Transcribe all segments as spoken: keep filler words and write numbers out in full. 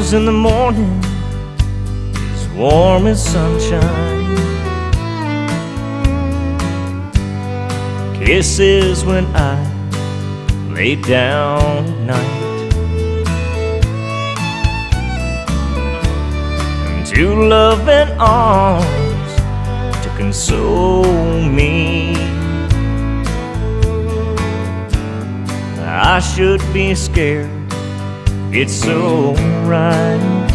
Smiles in the morning, as warm as sunshine. Kisses when I lay down at night. And two loving arms to console me. I should be scared, it's so right.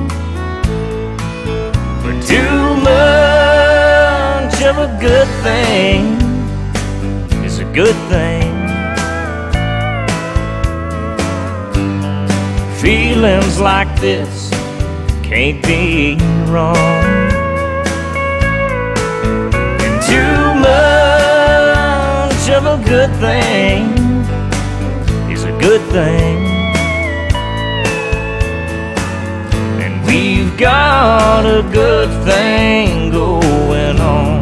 But too much of a good thing is a good thing. Feelings like this can't be wrong. And too much of a good thing is a good thing. And we've got a good thing going on.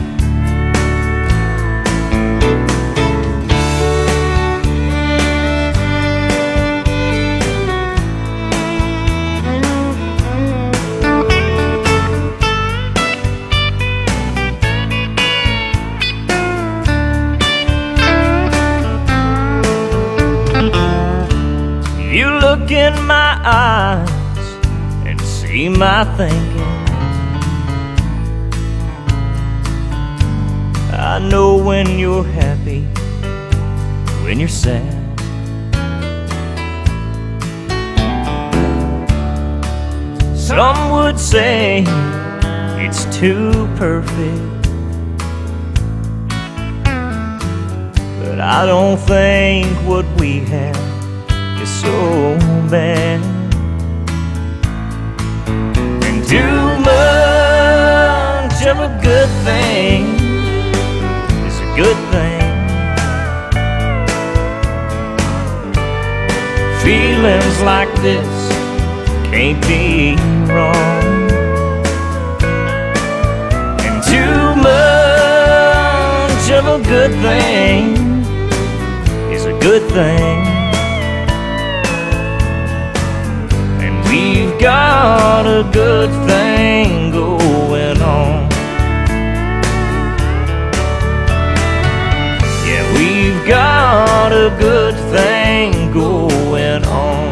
Look in my eyes and see my thinking. I know when you're happy, when you're sad. Some would say it's too perfect, but I don't think what we have is so bad. And too much of a good thing is a good thing. Feelings like this can't be wrong. And too much of a good thing is a good thing. We've got a good thing going on. Yeah, we've got a good thing going on.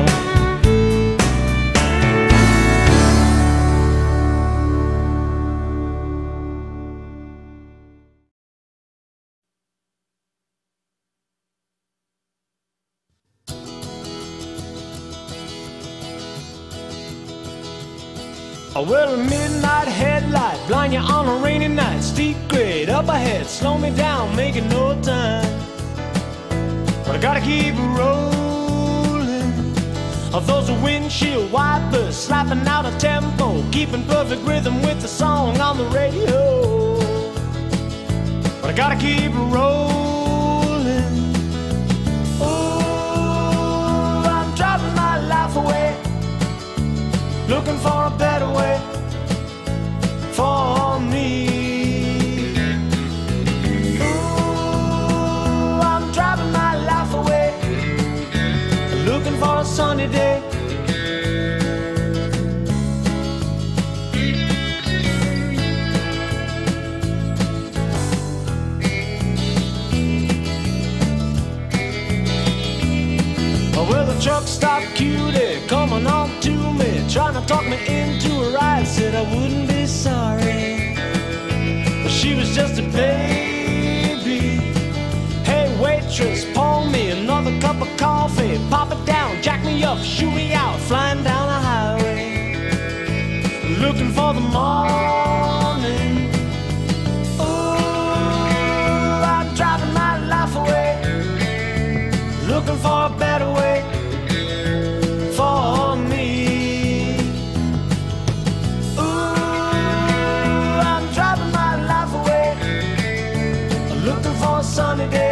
Well, a midnight headlight, blind you on a rainy night. Steep grade up ahead, slow me down, making no time. But I gotta keep rolling. Of those windshield wipers slapping out a tempo, keeping perfect rhythm with the song on the radio. But I gotta keep rolling. Oh, I'm driving my life away, looking for a better way for me. Ooh, I'm driving my life away, looking for a sunny day. Well, the truck stopped cutie coming on to me, trying to talk me into a ride. Said I wouldn't be sorry, but she was just a baby. Hey waitress, pour me another cup of coffee. Pop it down, jack me up, shoot me out, flying down a highway, looking for the morning. Ooh, I'm driving my life away, looking for a better way for me. Ooh, I'm driving my life away, looking for a sunny day.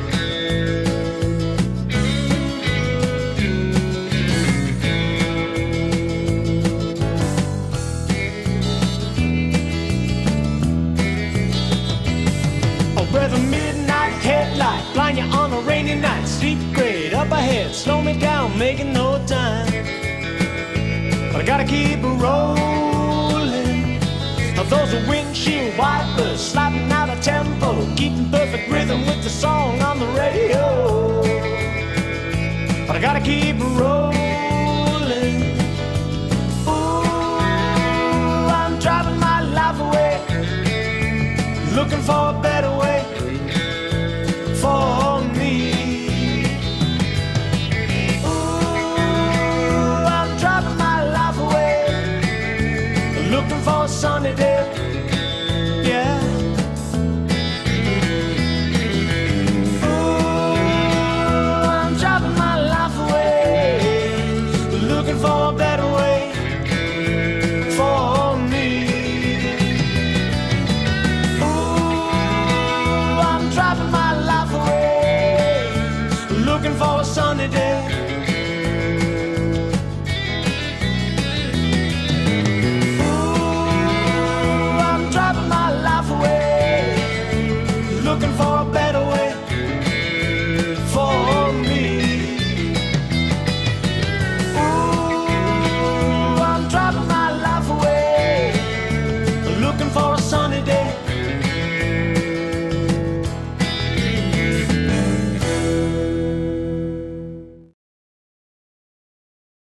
Oh, where the midnight headlight blind you on a rainy night. Steep grade up ahead, slow me down, making no time. I gotta keep rolling. Those are windshield wipers sliding out of tempo, keeping perfect rhythm with the song on the radio. But I gotta keep rolling. Ooh, I'm driving my life away, looking for a better way for me. Ooh, I'm driving my life away, looking for a sunny day